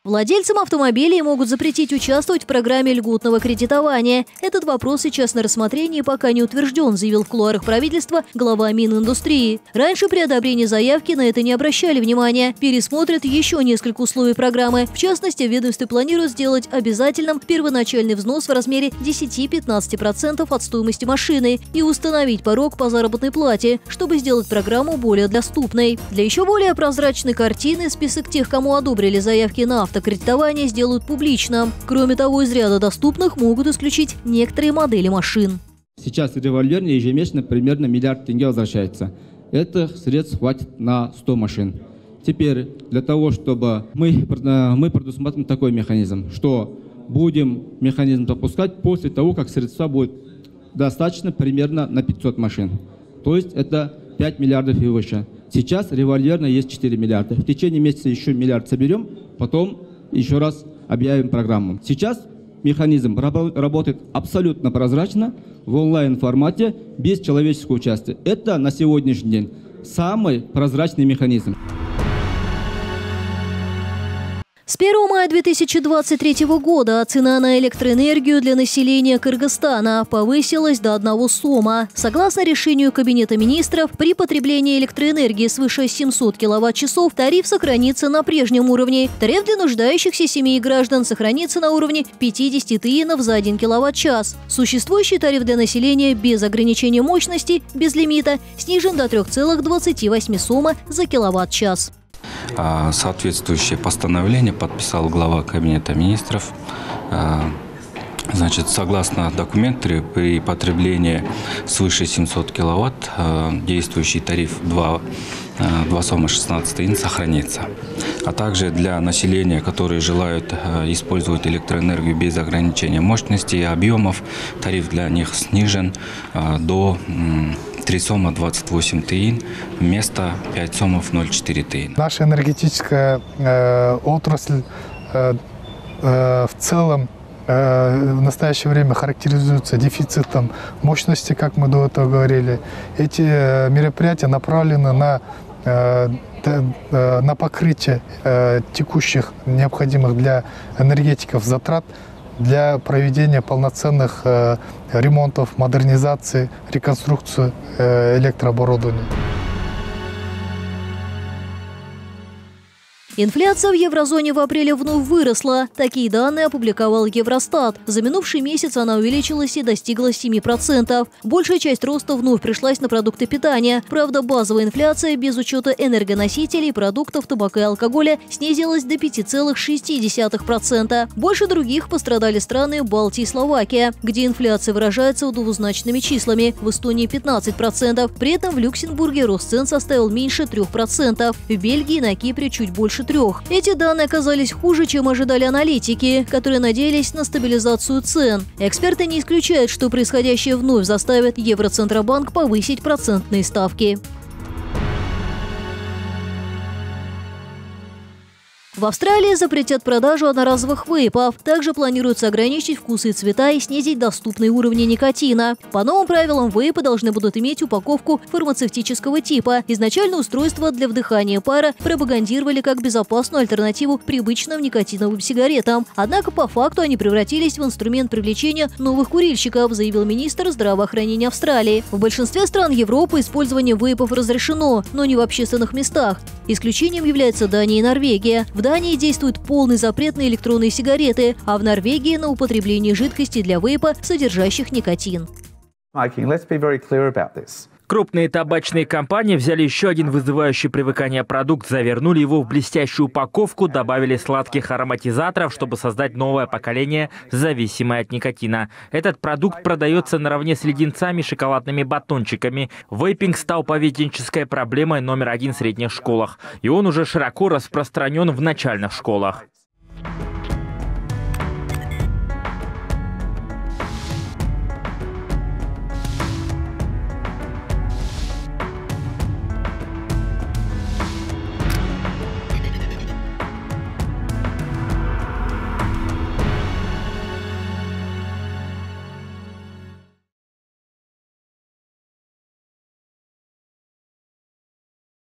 Владельцам автомобилей могут запретить участвовать в программе льготного кредитования. Этот вопрос сейчас на рассмотрении пока не утвержден, заявил в кулуарах правительства глава Мининдустрии. Раньше при одобрении заявки на это не обращали внимания. Пересмотрят еще несколько условий программы. В частности, в ведомстве планируют сделать обязательным первоначальный взнос в размере 10-15% от стоимости машины и установить порог по заработной плате, чтобы сделать программу более доступной. Для еще более прозрачной картины список тех, кому одобрили заявки на автокредитование, сделают публичным. Кроме того, из ряда доступных могут исключить некоторые модели машин. Сейчас револьверный ежемесячно примерно миллиард тенге возвращается. Этих средств хватит на 100 машин. Теперь для того, чтобы мы предусмотрим такой механизм, что будем механизм допускать после того, как средства будет достаточно примерно на 500 машин. То есть это 5 миллиардов и выше. Сейчас револьверно есть 4 миллиарда. В течение месяца еще миллиард соберем, потом еще раз объявим программу. Сейчас механизм работает абсолютно прозрачно, в онлайн-формате, без человеческого участия. Это на сегодняшний день самый прозрачный механизм. С 1 мая 2023 года цена на электроэнергию для населения Кыргызстана повысилась до 1 сома. Согласно решению Кабинета министров, при потреблении электроэнергии свыше 700 киловатт-часов тариф сохранится на прежнем уровне. Тариф для нуждающихся семей и граждан сохранится на уровне 50 тыинов за 1 киловатт-час. Существующий тариф для населения без ограничения мощности, без лимита, снижен до 3,28 сома за киловатт-час. Соответствующее постановление подписал глава Кабинета министров. Значит, согласно документу, при потреблении свыше 700 киловатт действующий тариф 2 сома 16 тыин сохранится. А также для населения, которые желают использовать электроэнергию без ограничения мощности и объемов, тариф для них снижен до 3 сома 28 тыин вместо 5 сомов 0,4 тыин. Наша энергетическая отрасль в целом в настоящее время характеризуется дефицитом мощности, как мы до этого говорили. Эти мероприятия направлены на покрытие текущих необходимых для энергетиков затрат для проведения полноценных ремонтов, модернизации, реконструкции электрооборудования. Инфляция в еврозоне в апреле вновь выросла. Такие данные опубликовал Евростат. За минувший месяц она увеличилась и достигла 7%. Большая часть роста вновь пришлась на продукты питания. Правда, базовая инфляция без учета энергоносителей, продуктов, табака и алкоголя снизилась до 5,6%. Больше других пострадали страны Балтии и Словакия, где инфляция выражается двузначными числами. В Эстонии 15%. При этом в Люксембурге рост цен составил меньше 3%. В Бельгии и на Кипре чуть больше 3%. Эти данные оказались хуже, чем ожидали аналитики, которые надеялись на стабилизацию цен. Эксперты не исключают, что происходящее вновь заставит Евроцентробанк повысить процентные ставки. В Австралии запретят продажу одноразовых вейпов. Также планируется ограничить вкусы и цвета и снизить доступные уровни никотина. По новым правилам вейпы должны будут иметь упаковку фармацевтического типа. Изначально устройства для вдыхания пара пропагандировали как безопасную альтернативу привычным никотиновым сигаретам. Однако по факту они превратились в инструмент привлечения новых курильщиков, заявил министр здравоохранения Австралии. В большинстве стран Европы использование вейпов разрешено, но не в общественных местах. Исключением является Дания и Норвегия. В Дании действует полный запрет на электронные сигареты, а в Норвегии на употребление жидкостей для вейпа, содержащих никотин. Крупные табачные компании взяли еще один вызывающий привыкание продукт, завернули его в блестящую упаковку, добавили сладких ароматизаторов, чтобы создать новое поколение, зависимое от никотина. Этот продукт продается наравне с леденцами и шоколадными батончиками. Вейпинг стал поведенческой проблемой номер 1 в средних школах. И он уже широко распространен в начальных школах.